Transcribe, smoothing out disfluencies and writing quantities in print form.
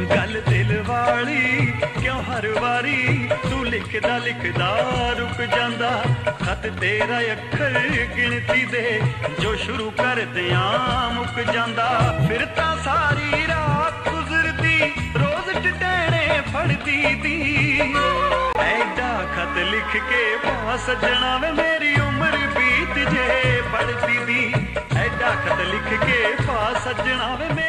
गल दिल वाली क्यों हर वारी तू लिखदा लिखदा रुक जांदा। खत तेरा अखर गिनती दे जो शुरू कर दियां मुक जांदा। फिर तां सारी रात गुजरदी रोज टटैणे फड़दी दी। ऐडा खत लिख के पा सजना वे मेरी उम्र बीत जे पढ़दी दी। ऐडा खत लिख के पा सजना वे